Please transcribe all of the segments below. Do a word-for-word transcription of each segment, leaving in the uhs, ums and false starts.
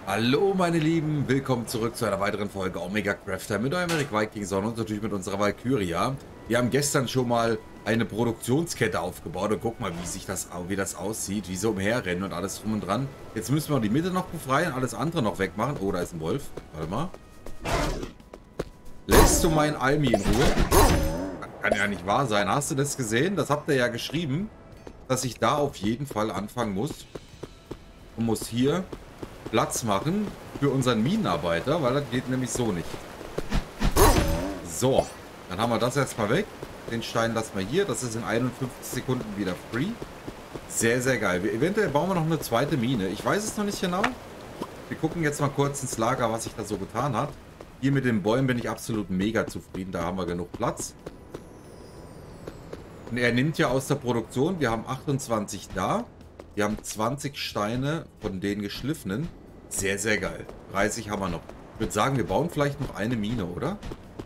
Hallo meine Lieben, willkommen zurück zu einer weiteren Folge Omega Crafter mit eurem Eric Vikingson und natürlich mit unserer Valkyria. Wir haben gestern schon mal eine Produktionskette aufgebaut und guck mal, wie sich das, wie das aussieht, wie sie umherrennen und alles drum und dran. Jetzt müssen wir die Mitte noch befreien, alles andere noch wegmachen. Oh, da ist ein Wolf. Warte mal. Lässt du meinen Almi in Ruhe? Kann ja nicht wahr sein. Hast du das gesehen? Das habt ihr ja geschrieben, dass ich da auf jeden Fall anfangen muss. Und muss hier Platz machen für unseren Minenarbeiter, weil das geht nämlich so nicht. So, dann haben wir das erstmal weg. Den Stein lassen wir hier. Das ist in einundfünfzig Sekunden wieder free. Sehr, sehr geil. Wir, eventuell bauen wir noch eine zweite Mine. Ich weiß es noch nicht genau. Wir gucken jetzt mal kurz ins Lager, was sich da so getan hat. Hier mit den Bäumen bin ich absolut mega zufrieden. Da haben wir genug Platz. Und er nimmt ja aus der Produktion. Wir haben achtundzwanzig da. Wir haben zwanzig Steine von den geschliffenen. Sehr, sehr geil. dreißig haben wir noch. Ich würde sagen, wir bauen vielleicht noch eine Mine, oder?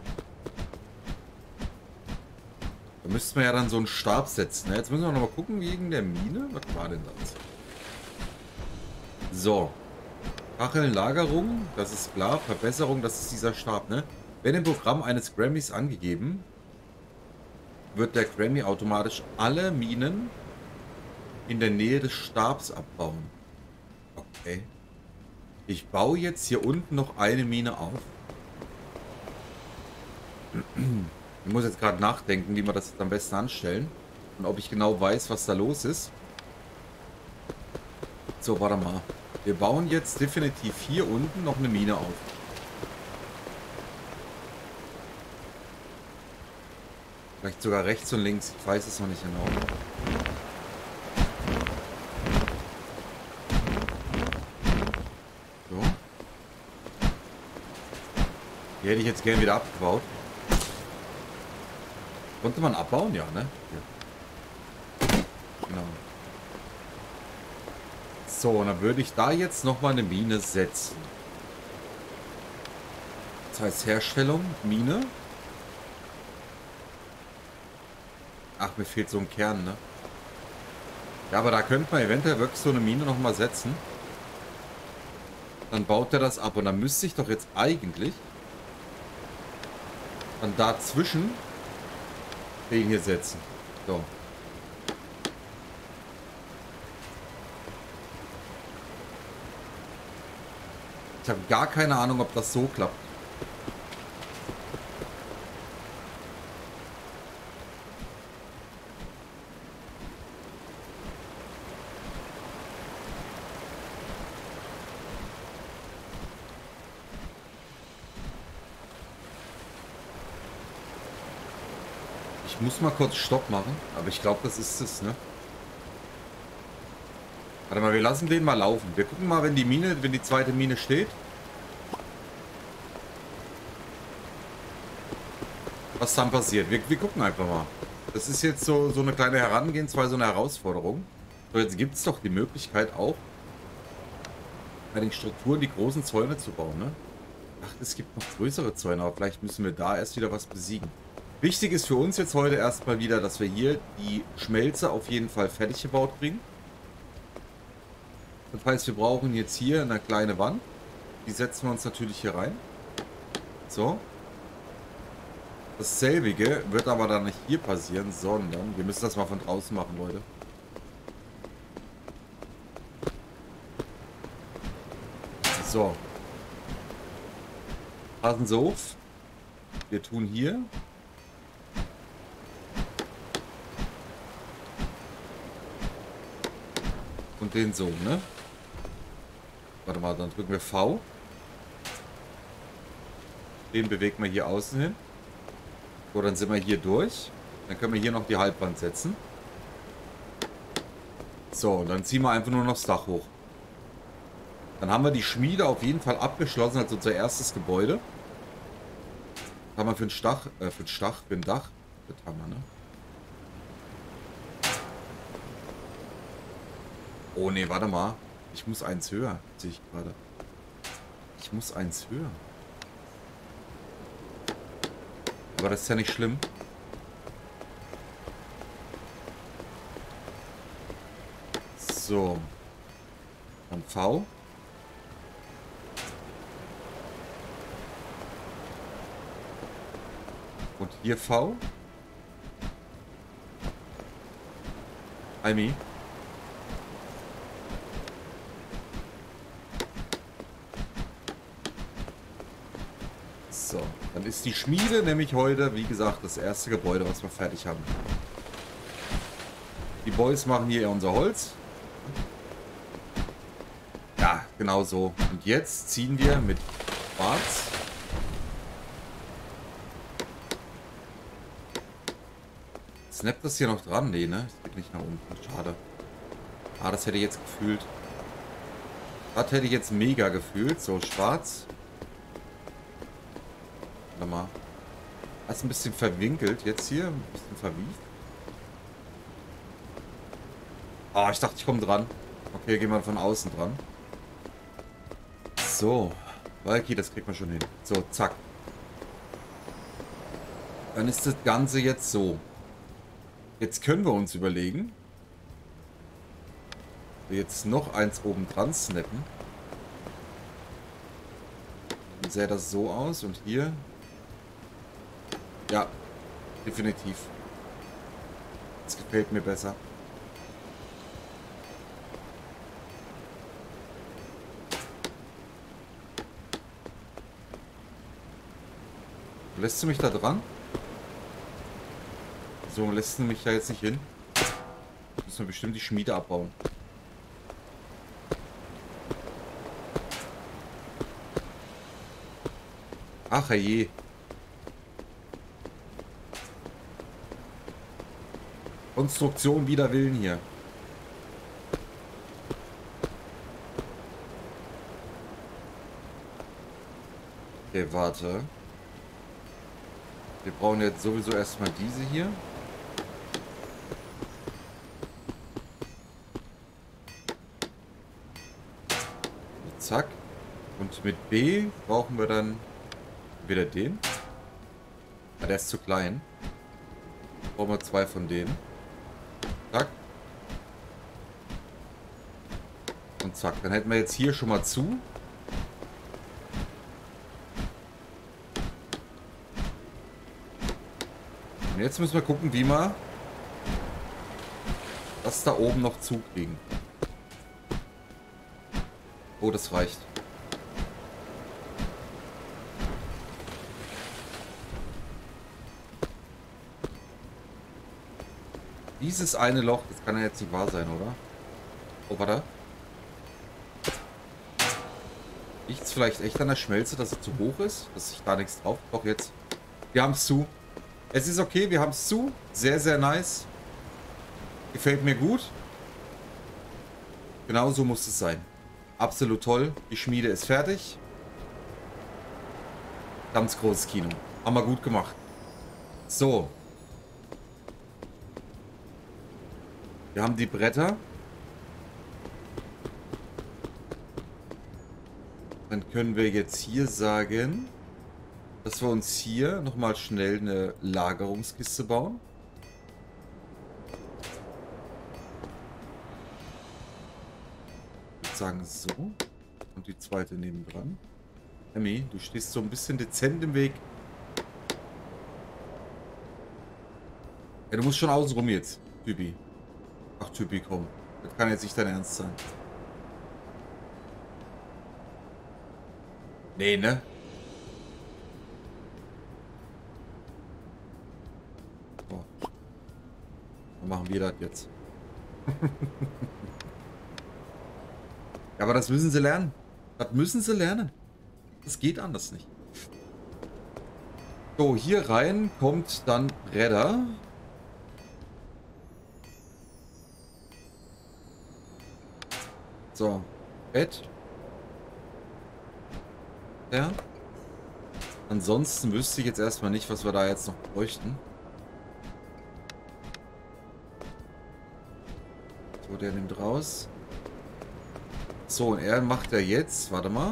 Da müssten wir ja dann so einen Stab setzen. Jetzt müssen wir noch mal gucken wegen der Mine. Was war denn das? So. Kacheln, Lagerung. Das ist klar. Verbesserung, das ist dieser Stab, ne? Wenn im Programm eines Grammys angegeben, wird der Grammy automatisch alle Minen in der Nähe des Stabs abbauen. Okay. Ich baue jetzt hier unten noch eine Mine auf. Ich muss jetzt gerade nachdenken, wie wir das jetzt am besten anstellen. Und ob ich genau weiß, was da los ist. So, warte mal. Wir bauen jetzt definitiv hier unten noch eine Mine auf. Vielleicht sogar rechts und links. Ich weiß es noch nicht genau. So. Die hätte ich jetzt gerne wieder abgebaut. Konnte man abbauen? Ja, ne? Ja. Genau. So, und dann würde ich da jetzt nochmal eine Mine setzen. Das heißt Herstellung, Mine. Ach, mir fehlt so ein Kern, ne? Ja, aber da könnte man eventuell wirklich so eine Mine nochmal setzen. Dann baut er das ab. Und dann müsste ich doch jetzt eigentlich dann dazwischen den hier setzen. So. Ich habe gar keine Ahnung, ob das so klappt. Ich muss mal kurz Stopp machen, aber ich glaube, das ist es, ne? Warte mal, wir lassen den mal laufen. Wir gucken mal, wenn die Mine, wenn die zweite Mine steht. Was dann passiert. Wir, wir gucken einfach mal. Das ist jetzt so, so eine kleine Herangehensweise, so eine Herausforderung. So, jetzt gibt es doch die Möglichkeit auch, bei den Strukturen die großen Zäune zu bauen, ne? Ach, es gibt noch größere Zäune, aber vielleicht müssen wir da erst wieder was besiegen. Wichtig ist für uns jetzt heute erstmal wieder, dass wir hier die Schmelze auf jeden Fall fertig gebaut kriegen. Das heißt, wir brauchen jetzt hier eine kleine Wand. Die setzen wir uns natürlich hier rein. So. Dasselbige wird aber dann nicht hier passieren, sondern wir müssen das mal von draußen machen, Leute. So. Passen Sie auf. Wir tun hier und den so, ne? Warte mal, dann drücken wir V. Den bewegen wir hier außen hin. So, dann sind wir hier durch. Dann können wir hier noch die Halbwand setzen. So, und dann ziehen wir einfach nur noch das Dach hoch. Dann haben wir die Schmiede auf jeden Fall abgeschlossen als unser erstes Gebäude. Das haben wir für ein Stach, äh, für ein Stach, für ein Dach. Das haben wir, ne? Oh ne, warte mal. Ich muss eins höher, sehe ich gerade. Ich muss eins höher. Aber das ist ja nicht schlimm. So. Dann V. Hier V. Almi. So, dann ist die Schmiede nämlich heute, wie gesagt, das erste Gebäude, was wir fertig haben. Die Boys machen hier unser Holz. Ja, genau so. Und jetzt ziehen wir mit Schwarz. Snappt das hier noch dran? Nee, ne? Es geht nicht nach unten. Schade. Ah, das hätte ich jetzt gefühlt. Das hätte ich jetzt mega gefühlt. So, schwarz. Warte mal. Das ist ein bisschen verwinkelt jetzt hier. Ein bisschen verwieft. Ah, ich dachte, ich komme dran. Okay, gehen wir von außen dran. So. Valky, das kriegt man schon hin. So, zack. Dann ist das Ganze jetzt so. Jetzt können wir uns überlegen, wir jetzt noch eins oben dran snappen. Dann sähe das so aus und hier. Ja, definitiv. Das gefällt mir besser. Lässt du mich da dran? So, lässt du mich da jetzt nicht hin? Müssen wir bestimmt die Schmiede abbauen. Ach je. Konstruktion wider Willen hier. Okay, warte. Wir brauchen jetzt sowieso erstmal diese hier. Zack. Und mit B brauchen wir dann wieder den. Ja, der ist zu klein. Brauchen wir zwei von denen. Zack. Und zack. Dann hätten wir jetzt hier schon mal zu. Und jetzt müssen wir gucken, wie wir das da oben noch zukriegen. Oh, das reicht. Dieses eine Loch, das kann ja jetzt nicht wahr sein, oder? Oh, warte. Liegt es vielleicht echt an der Schmelze, dass es zu hoch ist? Dass sich da nichts drauf... Doch, jetzt. Wir haben es zu. Es ist okay, wir haben es zu. Sehr, sehr nice. Gefällt mir gut. Genau so muss es sein. Absolut toll. Die Schmiede ist fertig. Ganz großes Kino. Haben wir gut gemacht. So. Wir haben die Bretter. Dann können wir jetzt hier sagen, dass wir uns hier nochmal schnell eine Lagerungskiste bauen. Ich würde sagen so. Und die zweite nebendran. Emmy, du stehst so ein bisschen dezent im Weg. Ja, du musst schon außen rum jetzt, Typi. Ach, Typi, komm. Das kann jetzt nicht dein Ernst sein. Nee, ne? So. Dann machen wir das jetzt. Ja, aber das müssen sie lernen. Das müssen sie lernen. Das geht anders nicht. So, hier rein kommt dann Redder. So, Bett. Ja. Ansonsten wüsste ich jetzt erstmal nicht, was wir da jetzt noch bräuchten. So, der nimmt raus. So, und er macht ja jetzt, warte mal.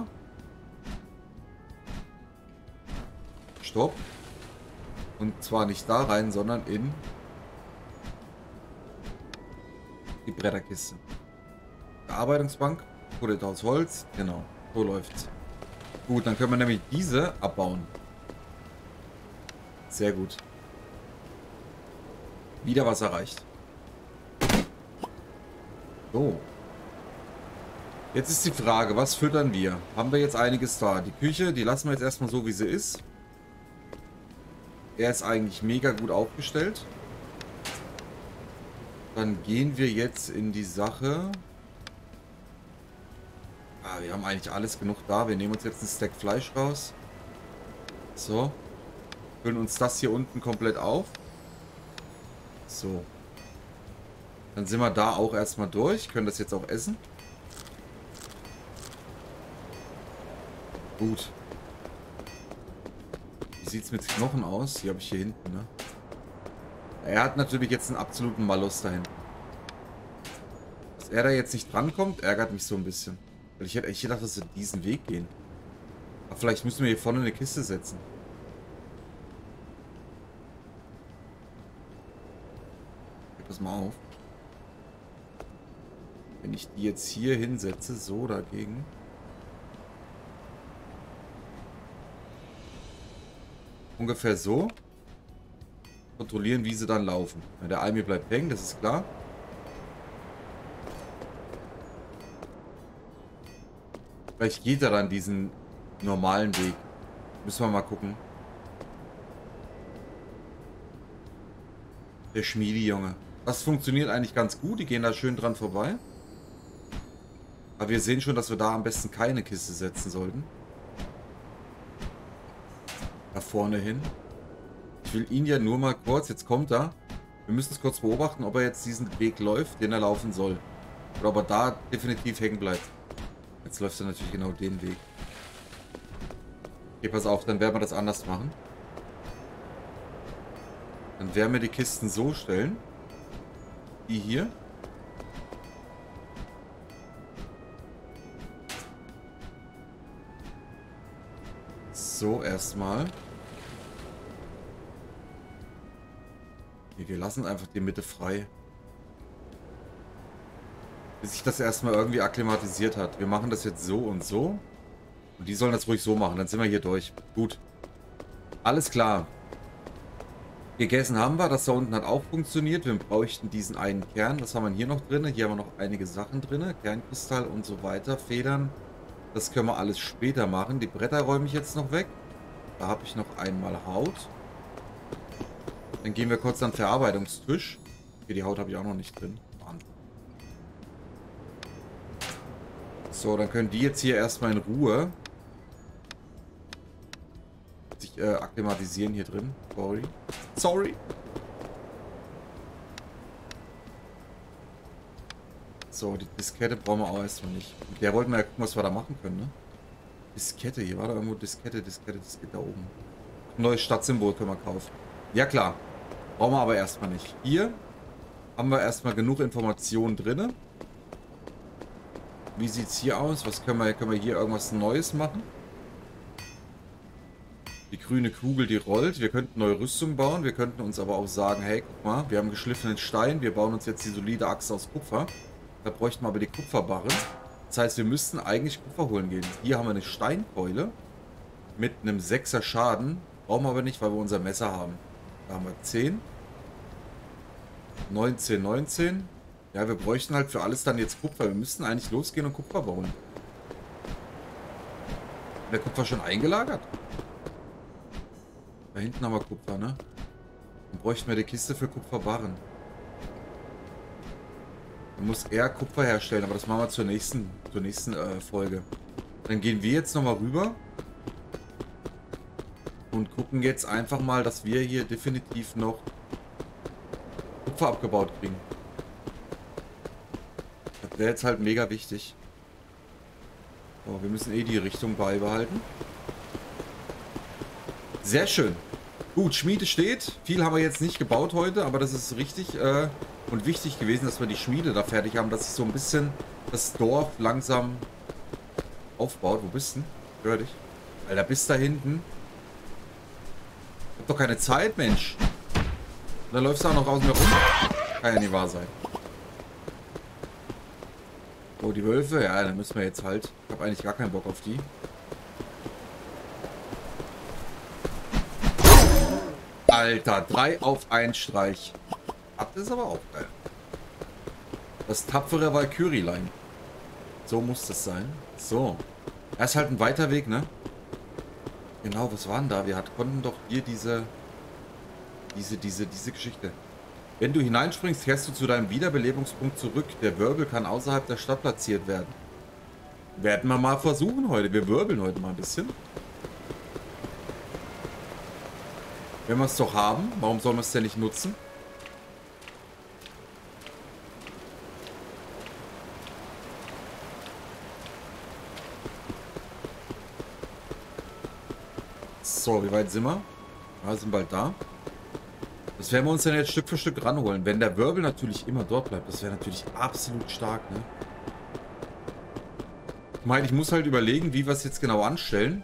Stopp. Und zwar nicht da rein, sondern in die Bretterkiste. Bearbeitungsbank, Pullet aus Holz, genau, so läuft's. Gut, dann können wir nämlich diese abbauen. Sehr gut. Wieder was erreicht. So. Jetzt ist die Frage, was füttern wir? Haben wir jetzt einiges da? Die Küche, die lassen wir jetzt erstmal so, wie sie ist. Er ist eigentlich mega gut aufgestellt. Dann gehen wir jetzt in die Sache. Ah, wir haben eigentlich alles genug da. Wir nehmen uns jetzt ein Stack Fleisch raus. So. Füllen uns das hier unten komplett auf. So. Dann sind wir da auch erstmal durch. Können das jetzt auch essen. Gut. Wie sieht es mit Knochen aus? Die habe ich hier hinten, ne? Er hat natürlich jetzt einen absoluten Malus da hinten. Dass er da jetzt nicht drankommt, ärgert mich so ein bisschen. Weil ich hätte echt gedacht, dass wir diesen Weg gehen. Aber vielleicht müssen wir hier vorne eine Kiste setzen. Pass mal auf. Wenn ich die jetzt hier hinsetze, so dagegen. Ungefähr so. Kontrollieren, wie sie dann laufen. Ja, der Almi bleibt hängen, das ist klar. Vielleicht geht er dann diesen normalen Weg. Müssen wir mal gucken. Der Schmiedi-Junge. Das funktioniert eigentlich ganz gut. Die gehen da schön dran vorbei. Aber wir sehen schon, dass wir da am besten keine Kiste setzen sollten. Da vorne hin. Ich will ihn ja nur mal kurz, jetzt kommt er. Wir müssen es kurz beobachten, ob er jetzt diesen Weg läuft, den er laufen soll. Oder ob er da definitiv hängen bleibt. Jetzt läuft er natürlich genau den Weg. Okay, pass auf, dann werden wir das anders machen. Dann werden wir die Kisten so stellen. Die hier. So, erstmal. Wir lassen einfach die Mitte frei. Bis sich das erstmal irgendwie akklimatisiert hat. Wir machen das jetzt so und so. Und die sollen das ruhig so machen. Dann sind wir hier durch. Gut. Alles klar. Gegessen haben wir. Das da unten hat auch funktioniert. Wir bräuchten diesen einen Kern. Was haben wir hier noch drin? Hier haben wir noch einige Sachen drin. Kernkristall und so weiter. Federn. Das können wir alles später machen. Die Bretter räume ich jetzt noch weg. Da habe ich noch einmal Haut. Dann gehen wir kurz an den Verarbeitungstisch. Okay, die Haut habe ich auch noch nicht drin. So, dann können die jetzt hier erstmal in Ruhe sich äh, akklimatisieren hier drin. Sorry. Sorry. So, die Diskette brauchen wir auch erstmal nicht. Mit der wollten wir ja gucken, was wir da machen können, ne? Diskette, hier war da irgendwo Diskette, Diskette, Diskette da oben. Ein neues Stadtsymbol können wir kaufen. Ja klar. Brauchen wir aber erstmal nicht. Hier haben wir erstmal genug Informationen drin. Wie sieht es hier aus? Was können wir, können wir hier irgendwas Neues machen? Die grüne Kugel, die rollt. Wir könnten neue Rüstung bauen. Wir könnten uns aber auch sagen, hey, guck mal, wir haben geschliffenen Stein. Wir bauen uns jetzt die solide Axt aus Kupfer. Da bräuchten wir aber die Kupferbarren. Das heißt, wir müssten eigentlich Kupfer holen gehen. Hier haben wir eine Steinkeule mit einem sechser Schaden. Brauchen wir aber nicht, weil wir unser Messer haben. Da haben wir zehn. neunzehn, neunzehn. Ja, wir bräuchten halt für alles dann jetzt Kupfer. Wir müssten eigentlich losgehen und Kupfer bauen. Der Kupfer schon eingelagert? Da hinten haben wir Kupfer, ne? Dann bräuchten wir die Kiste für Kupferbarren. Dann muss er Kupfer herstellen, aber das machen wir zur nächsten, zur nächsten äh, Folge. Dann gehen wir jetzt nochmal rüber. Und gucken jetzt einfach mal, dass wir hier definitiv noch Kupfer abgebaut kriegen. Das wäre jetzt halt mega wichtig. So, wir müssen eh die Richtung beibehalten. Sehr schön. Gut, Schmiede steht. Viel haben wir jetzt nicht gebaut heute, aber das ist richtig äh, und wichtig gewesen, dass wir die Schmiede da fertig haben, dass sich so ein bisschen das Dorf langsam aufbaut. Wo bist du denn? Ich höre dich. Alter, bis da hinten. Ich hab doch keine Zeit, Mensch. Und dann läufst du auch noch außen herum. Kann ja nicht wahr sein. Oh, die Wölfe? Ja, dann müssen wir jetzt halt. Ich habe eigentlich gar keinen Bock auf die. Alter, drei auf einen Streich. Das ist aber auch geil. Das tapfere Valkyrie-Line. So muss das sein. So. Er ist halt ein weiter Weg, ne? Genau, was war denn da? Wir hat, konnten doch hier diese... Diese, diese, diese Geschichte. Wenn du hineinspringst, kehrst du zu deinem Wiederbelebungspunkt zurück. Der Wirbel kann außerhalb der Stadt platziert werden. Werden wir mal versuchen heute. Wir wirbeln heute mal ein bisschen. Wenn wir es doch haben, warum sollen wir es denn nicht nutzen? So, wie weit sind wir? Ja, sind bald da. Das werden wir uns dann jetzt Stück für Stück ranholen. Wenn der Wirbel natürlich immer dort bleibt, das wäre natürlich absolut stark, ne? Ich meine, ich muss halt überlegen, wie wir es jetzt genau anstellen.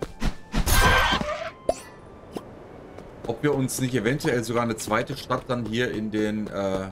Ob wir uns nicht eventuell sogar eine zweite Stadt dann hier in den, äh...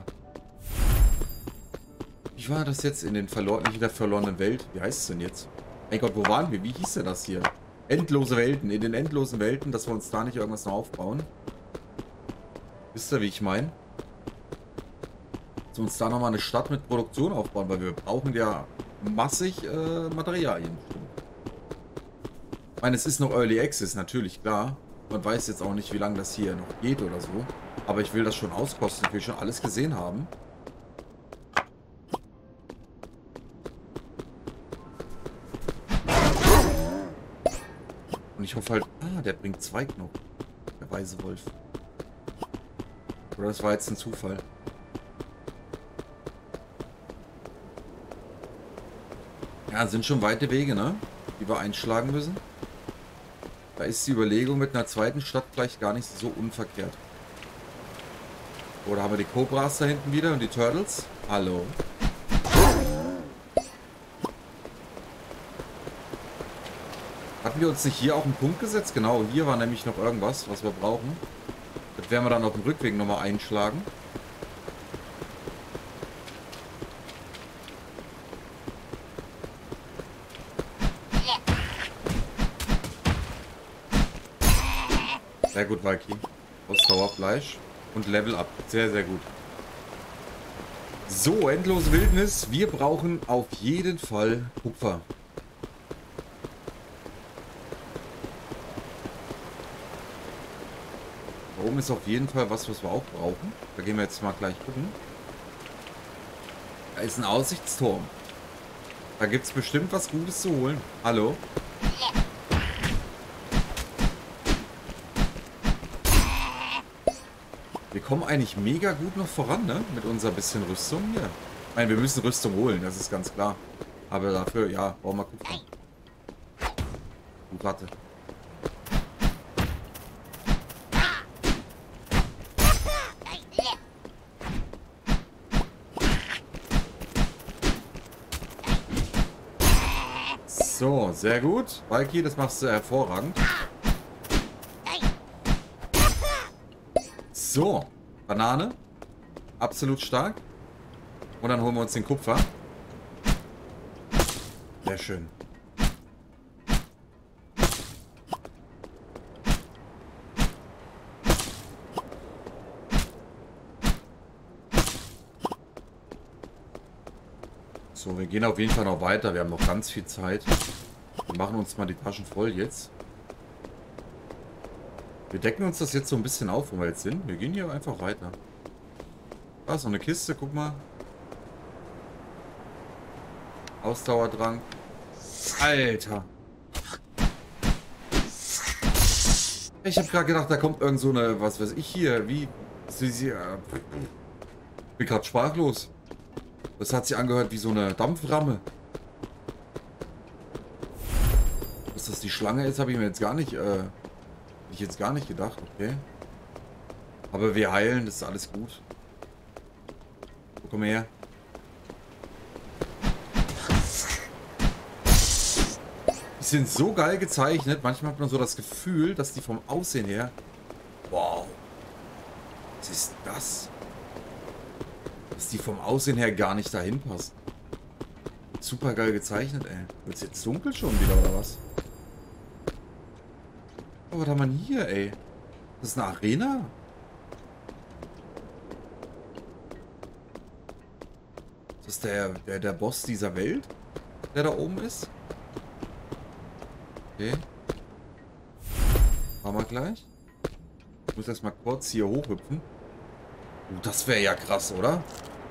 Wie war das jetzt? In den verlorenen, nicht in der verlorenen Welt. Wie heißt es denn jetzt? Mein Gott, wo waren wir? Wie hieß denn das hier? Endlose Welten. In den endlosen Welten, dass wir uns da nicht irgendwas noch aufbauen. Wisst ihr, wie ich meine? Dass wir uns da nochmal eine Stadt mit Produktion aufbauen, weil wir brauchen ja massig äh, Materialien. Ich meine, es ist noch Early Access, natürlich, klar. Man weiß jetzt auch nicht, wie lange das hier noch geht oder so. Aber ich will das schon auskosten. Ich will schon alles gesehen haben. Und ich hoffe halt... Ah, der bringt zwei Knochen. Der weise Wolf. Oder das war jetzt ein Zufall. Ja, sind schon weite Wege, ne? Die wir einschlagen müssen. Da ist die Überlegung mit einer zweiten Stadt vielleicht gar nicht so unverkehrt. Oder haben wir die Cobras da hinten wieder und die Turtles? Hallo. Hatten wir uns nicht hier auch einen Punkt gesetzt? Genau, hier war nämlich noch irgendwas, was wir brauchen. Das werden wir dann auf dem Rückweg nochmal einschlagen. Sehr gut, Valky. Ausdauer, Fleisch und Level Up. Sehr, sehr gut. So, endlose Wildnis. Wir brauchen auf jeden Fall Kupfer. Warum ist auf jeden Fall was, was wir auch brauchen? Da gehen wir jetzt mal gleich gucken. Da ist ein Aussichtsturm. Da gibt es bestimmt was Gutes zu holen. Hallo? Wir kommen eigentlich mega gut noch voran, ne? Mit unser bisschen Rüstung hier. Ich meine, wir müssen Rüstung holen, das ist ganz klar. Aber dafür, ja, brauchen wir Kupfer. Gut, warte. So, sehr gut. Valky, das machst du hervorragend. So, Banane. Absolut stark. Und dann holen wir uns den Kupfer. Sehr schön. So, wir gehen auf jeden Fall noch weiter. Wir haben noch ganz viel Zeit. Wir machen uns mal die Taschen voll jetzt. Wir decken uns das jetzt so ein bisschen auf, wo wir jetzt sind. Wir gehen hier einfach weiter. Da ist noch eine Kiste, guck mal. Ausdauerdrang. Alter. Ich habe gerade gedacht, da kommt irgend so eine, was weiß ich hier, wie... Ich bin gerade sprachlos. Das hat sich angehört wie so eine Dampframme. Dass das die Schlange ist, habe ich mir jetzt gar nicht... Äh, ich jetzt gar nicht gedacht, okay. Aber wir heilen, das ist alles gut. So, komm her. Die sind so geil gezeichnet. Manchmal hat man so das Gefühl, dass die vom Aussehen her... Wow. Was ist das? Dass die vom Aussehen her gar nicht dahin passen. Super geil gezeichnet, ey. Wird es jetzt dunkel schon wieder, oder was? Oh, was haben wir denn hier, ey? Das ist eine Arena? Das ist der, der, der Boss dieser Welt, der da oben ist. Okay. Machen wir gleich. Ich muss erst mal kurz hier hochhüpfen. Oh, das wäre ja krass, oder?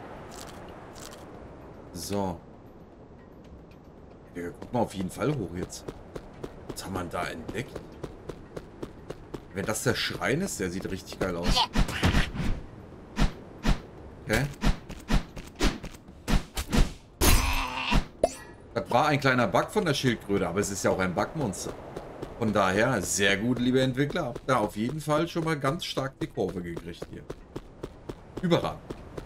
So. Wir gucken auf jeden Fall hoch jetzt. Was haben wir da entdeckt? Wenn das der Schrein ist, der sieht richtig geil aus. Okay. Das war ein kleiner Bug von der Schildkröte, aber es ist ja auch ein Bugmonster. Von daher, sehr gut, liebe Entwickler. Habt da auf jeden Fall schon mal ganz stark die Kurve gekriegt hier. Überragend.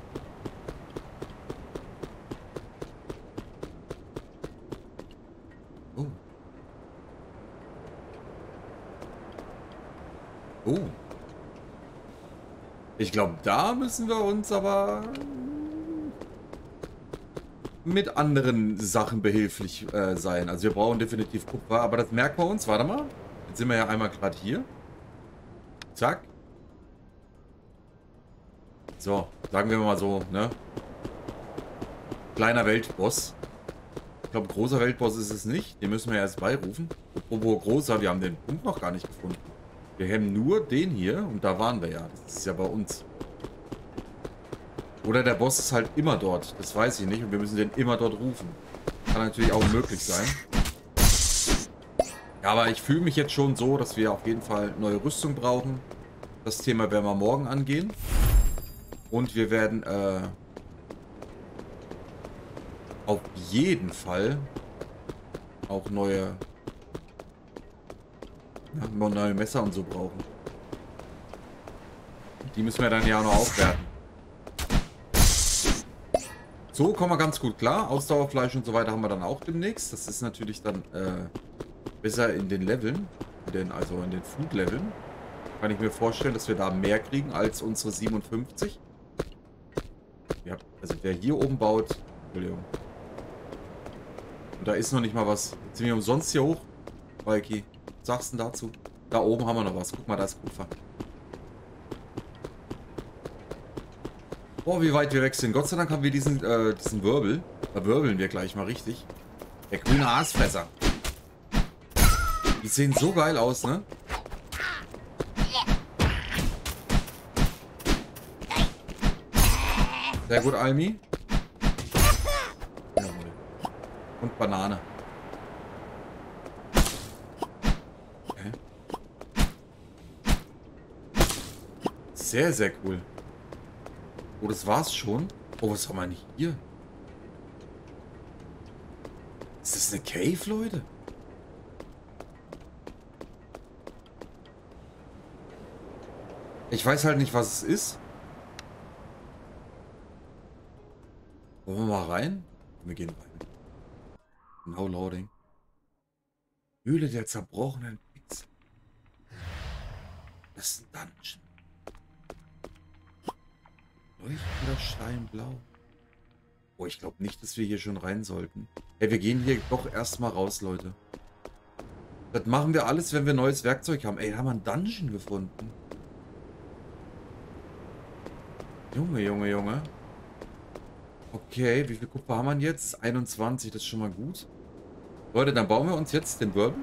Oh. Oh. Ich glaube, da müssen wir uns aber mit anderen Sachen behilflich äh, sein. Also wir brauchen definitiv Kupfer, aber das merken wir uns. Warte mal. Jetzt sind wir ja einmal gerade hier. Zack. So, sagen wir mal so, ne? Kleiner Weltboss. Ich glaube, großer Weltboss ist es nicht. Den müssen wir erst beirufen. Apropos großer, wir haben den Punkt noch gar nicht gefunden. Wir haben nur den hier und da waren wir ja. Das ist ja bei uns. Oder der Boss ist halt immer dort. Das weiß ich nicht und wir müssen den immer dort rufen. Kann natürlich auch möglich sein. Ja, aber ich fühle mich jetzt schon so, dass wir auf jeden Fall neue Rüstung brauchen. Das Thema werden wir morgen angehen. Und wir werden äh, auf jeden Fall auch neue, ja, neue Messer und so brauchen. Die müssen wir dann ja auch noch aufwerten. So kommen wir ganz gut klar. Ausdauerfleisch und so weiter haben wir dann auch demnächst. Das ist natürlich dann äh, besser in den Leveln, in den, also in den Food-Leveln. Kann ich mir vorstellen, dass wir da mehr kriegen als unsere siebenundfünfzig. Ja, also wer hier oben baut, Entschuldigung. Und da ist noch nicht mal was. Jetzt sind wir umsonst hier hoch. Walki, was sagst du denn dazu? Da oben haben wir noch was. Guck mal, da ist Kupfer. Boah, wie weit wir weg sind. Gott sei Dank haben wir diesen, äh, diesen Wirbel. Da wirbeln wir gleich mal richtig. Der grüne Aasfresser. Die sehen so geil aus, ne? Sehr gut, Almi. Jawohl. Und Banane. Okay. Sehr, sehr cool. Oh, das war's schon. Oh, was haben wir nicht hier? Ist das eine Cave, Leute? Ich weiß halt nicht, was es ist. Wollen wir mal rein? Wir gehen rein. Now loading. Höhle der zerbrochenen Pixel. Das ist ein Dungeon. Leuchtender Stein blau. Oh, ich glaube nicht, dass wir hier schon rein sollten. Hey, wir gehen hier doch erstmal raus, Leute. Das machen wir alles, wenn wir neues Werkzeug haben. Ey, da haben wir einen Dungeon gefunden. Junge, Junge, Junge. Okay, wie viel Kupfer haben wir jetzt? einundzwanzig, das ist schon mal gut. Leute, dann bauen wir uns jetzt den Wirbel.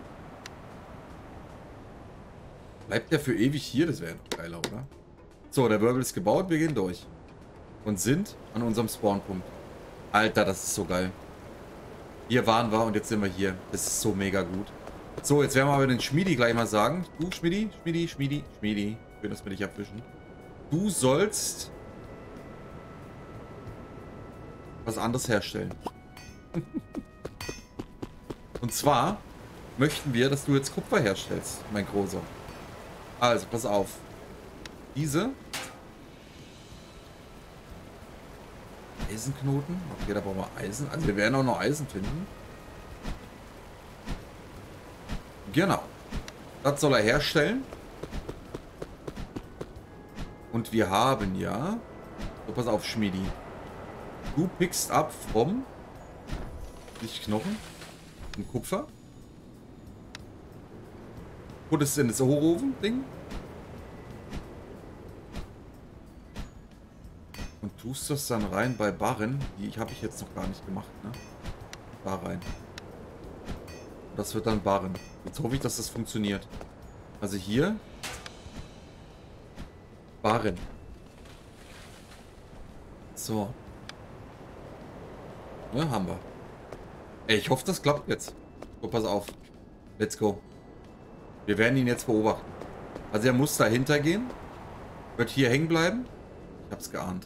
Bleibt der für ewig hier? Das wäre noch geiler, oder? So, der Wirbel ist gebaut, wir gehen durch. Und sind an unserem Spawnpunkt. Alter, das ist so geil. Hier waren wir und jetzt sind wir hier. Das ist so mega gut. So, jetzt werden wir aber den Schmiedi gleich mal sagen. Du, Schmiedi, Schmiedi, Schmiedi, Schmiedi. Schön, dass wir dich erfischen. Du sollst was anderes herstellen. Und zwar möchten wir, dass du jetzt Kupfer herstellst, mein Großer. Also, pass auf. Diese Eisenknoten. Okay, da brauchen wir Eisen. Also wir werden auch noch Eisen finden. Genau. Das soll er herstellen. Und wir haben ja... So, pass auf, Schmiedi. Du pickst ab vom Lichtknochen und Kupfer. Puttest in das Hochofen-Ding. Und tust das dann rein bei Barren. Die habe ich jetzt noch gar nicht gemacht, ne? Da rein. Das wird dann Barren. Jetzt hoffe ich, dass das funktioniert. Also hier. Barren. So. Ja, haben wir. Ey, ich hoffe, das klappt jetzt. So, pass auf. Let's go. Wir werden ihn jetzt beobachten. Also er muss dahinter gehen. Wird hier hängen bleiben. Ich hab's geahnt.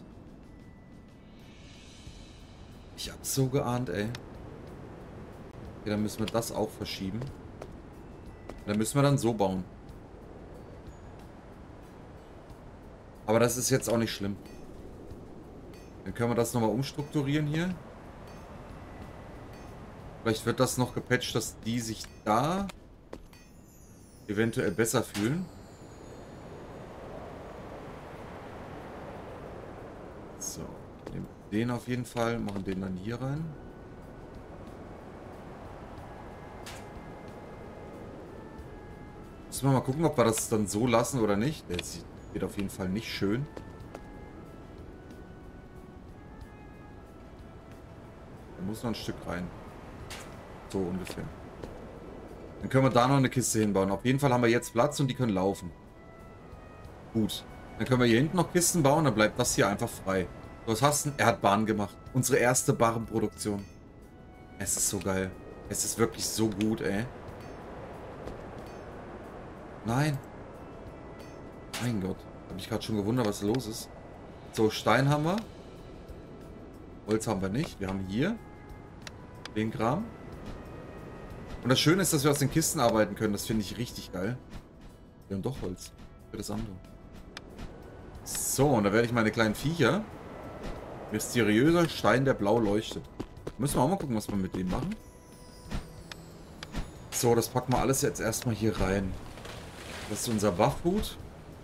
Ich hab's so geahnt, ey. Okay, dann müssen wir das auch verschieben. Dann müssen wir dann so bauen. Aber das ist jetzt auch nicht schlimm. Dann können wir das nochmal umstrukturieren hier. Vielleicht wird das noch gepatcht, dass die sich da eventuell besser fühlen. So, nehmen den auf jeden Fall, machen den dann hier rein. Müssen wir mal gucken, ob wir das dann so lassen oder nicht. Der sieht auf jeden Fall nicht schön. Da muss noch ein Stück rein. So ungefähr. Dann können wir da noch eine Kiste hinbauen. Auf jeden Fall haben wir jetzt Platz und die können laufen. Gut. Dann können wir hier hinten noch Kisten bauen, dann bleibt das hier einfach frei. So, was hast du? Er hat Bahn gemacht. Unsere erste Barrenproduktion. Es ist so geil. Es ist wirklich so gut, ey. Nein. Mein Gott. Habe ich gerade schon gewundert, was los ist. So, Stein haben wir. Holz haben wir nicht. Wir haben hier den Kram. Und das Schöne ist, dass wir aus den Kisten arbeiten können. Das finde ich richtig geil. Wir haben doch Holz. Für das andere. So, und da werde ich meine kleinen Viecher. Mysteriöser Stein, der blau leuchtet. Müssen wir auch mal gucken, was wir mit dem machen. So, das packen wir alles jetzt erstmal hier rein. Das ist unser Buffhut.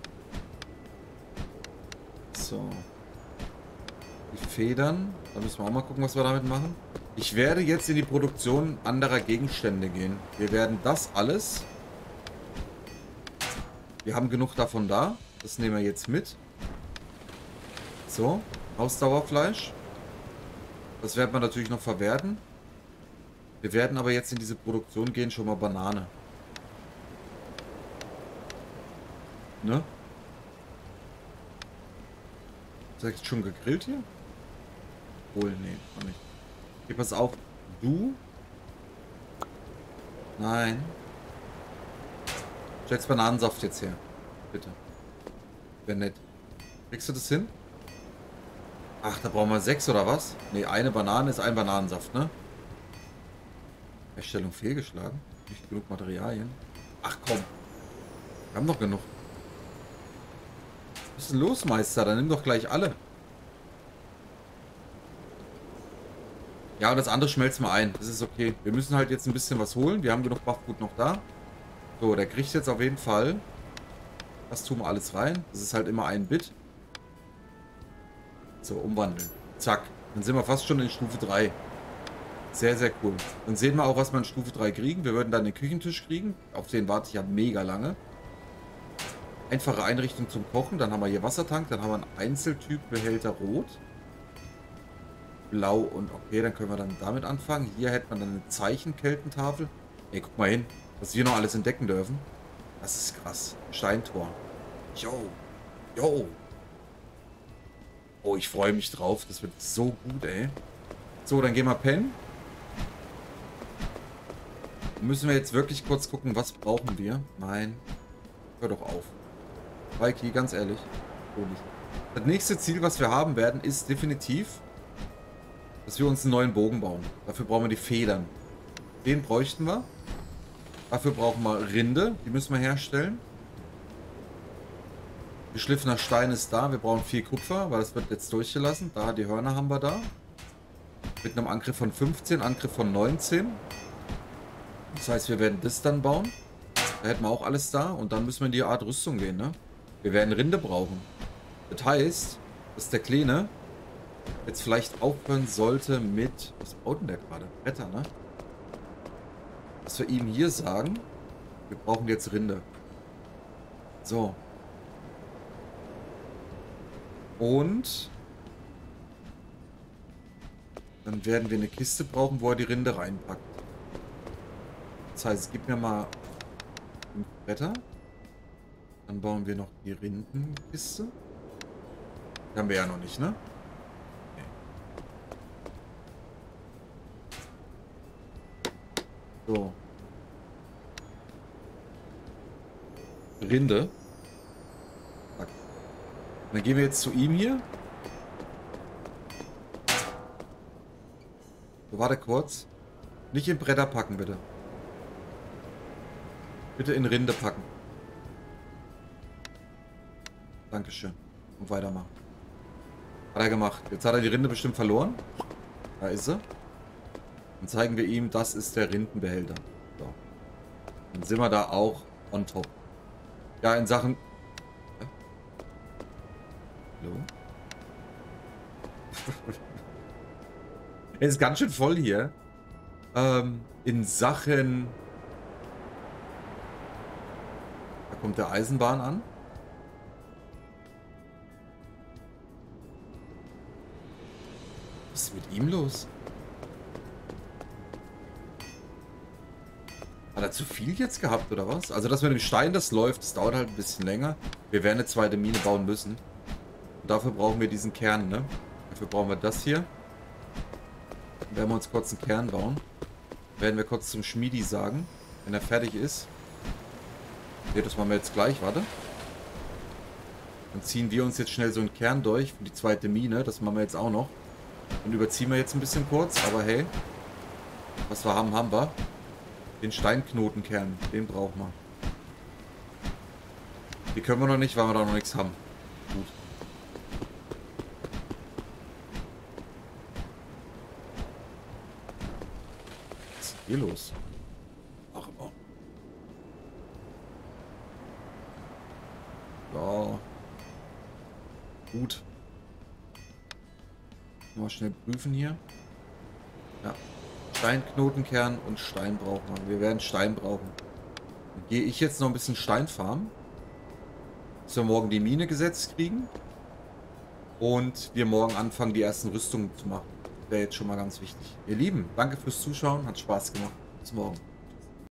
So. Die Federn. Da müssen wir auch mal gucken, was wir damit machen. Ich werde jetzt in die Produktion anderer Gegenstände gehen. Wir werden das alles... Wir haben genug davon da. Das nehmen wir jetzt mit. So. Ausdauerfleisch. Das werden wir natürlich noch verwerten. Wir werden aber jetzt in diese Produktion gehen. Schon mal Banane. Ne? Ist das schon gegrillt hier? Wohl, nee, noch nicht. Okay, pass auf. Du? Nein. Stellst Bananensaft jetzt her. Bitte. Wäre nett. Kriegst du das hin? Ach, da brauchen wir sechs oder was? Ne, eine Banane ist ein Bananensaft, ne? Herstellung fehlgeschlagen. Nicht genug Materialien. Ach komm. Wir haben doch genug. Was ist denn los, Meister? Dann nimm doch gleich alle. Ja, und das andere schmelzen wir ein. Das ist okay. Wir müssen halt jetzt ein bisschen was holen. Wir haben genug Buffgut noch da. So, der kriegt jetzt auf jeden Fall. Das tun wir alles rein. Das ist halt immer ein Bit. So, umwandeln. Zack. Dann sind wir fast schon in Stufe drei. Sehr, sehr cool. Dann sehen wir auch, was wir in Stufe drei kriegen. Wir würden dann den Küchentisch kriegen. Auf den warte ich ja mega lange. Einfache Einrichtung zum Kochen. Dann haben wir hier Wassertank. Dann haben wir einen Einzeltyp Behälter rot. Blau und okay, dann können wir dann damit anfangen. Hier hätte man dann eine Zeichenkeltentafel. Ey, guck mal hin, was wir noch alles entdecken dürfen. Das ist krass. Steintor. Yo. Yo. Oh, ich freue mich drauf. Das wird so gut, ey. So, dann gehen wir pennen. Müssen wir jetzt wirklich kurz gucken, was brauchen wir? Nein. Hör doch auf. Mikey, ganz ehrlich. Das nächste Ziel, was wir haben werden, ist definitiv, dass wir uns einen neuen Bogen bauen. Dafür brauchen wir die Federn. Den bräuchten wir. Dafür brauchen wir Rinde. Die müssen wir herstellen. Geschliffener Stein ist da. Wir brauchen viel Kupfer, weil das wird jetzt durchgelassen. Da, die Hörner haben wir da. Mit einem Angriff von fünfzehn, Angriff von neunzehn. Das heißt, wir werden das dann bauen. Da hätten wir auch alles da. Und dann müssen wir in die Art Rüstung gehen, ne? Wir werden Rinde brauchen. Das heißt, dass der Kleine jetzt vielleicht aufhören sollte mit... Was baut denn der gerade? Bretter, ne? Dass wir ihm hier sagen, wir brauchen jetzt Rinde. So. Und Dann werden wir eine Kiste brauchen, wo er die Rinde reinpackt. Das heißt, gib mir mal fünf Bretter. Dann bauen wir noch die Rindenkiste. Die haben wir ja noch nicht, ne? Okay. So. Rinde. Zack. Dann gehen wir jetzt zu ihm hier. So, warte kurz. Nicht in Bretter packen, bitte. Bitte in Rinde packen. Dankeschön. Und weitermachen. Hat er gemacht. Jetzt hat er die Rinde bestimmt verloren. Da ist sie. Dann zeigen wir ihm, das ist der Rindenbehälter. So. Dann sind wir da auch on top. Ja, in Sachen... Hallo? Es ist ganz schön voll hier. Ähm, in Sachen... Da kommt der Eisenbahn an. Was ist mit ihm los? Hat er zu viel jetzt gehabt, oder was? Also das mit dem Stein, das läuft. Das dauert halt ein bisschen länger. Wir werden eine zweite Mine bauen müssen. Und dafür brauchen wir diesen Kern, ne? Dafür brauchen wir das hier. Dann werden wir uns kurz einen Kern bauen. Werden wir kurz zum Schmiedi sagen, wenn er fertig ist. Ne, das machen wir jetzt gleich, warte. Dann ziehen wir uns jetzt schnell so einen Kern durch für die zweite Mine. Das machen wir jetzt auch noch. Dann überziehen wir jetzt ein bisschen kurz, aber hey. Was wir haben, haben wir. Den Steinknotenkern, den brauchen wir. Die können wir noch nicht, weil wir da noch nichts haben. Gut. Was ist hier los? Ach immer. Ja. Gut. Mal schnell prüfen hier. Ja. Steinknotenkern und Stein brauchen wir. Wir werden Stein brauchen. Dann gehe ich jetzt noch ein bisschen Stein farmen. Dass wir morgen die Mine gesetzt kriegen. Und wir morgen anfangen, die ersten Rüstungen zu machen. Wäre jetzt schon mal ganz wichtig. Ihr Lieben, danke fürs Zuschauen. Hat Spaß gemacht. Bis morgen.